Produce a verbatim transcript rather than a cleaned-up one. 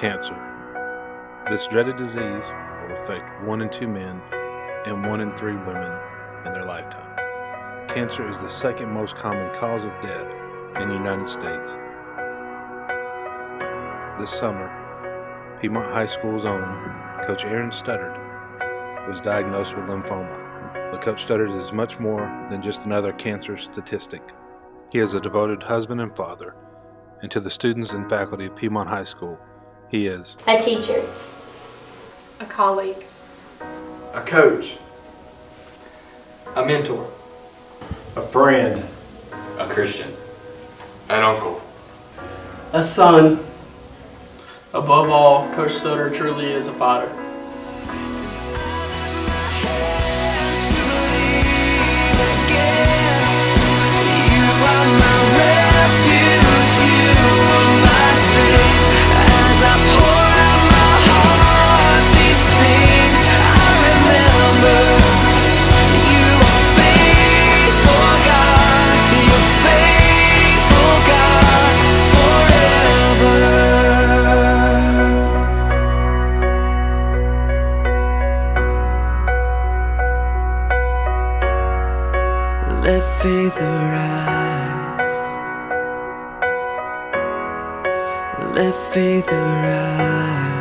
Cancer. This dreaded disease will affect one in two men and one in three women in their lifetime. Cancer is the second most common cause of death in the United States. This summer, Piedmont High School's own Coach Aaron Studdard was diagnosed with lymphoma. But Coach Studdard is much more than just another cancer statistic. He is a devoted husband and father, and to the students and faculty of Piedmont High School, he is a teacher, a colleague, a coach, a mentor, a friend, a Christian, an uncle, a son. Above all, Coach Studdard truly is a fighter. Let faith arise. Let faith arise.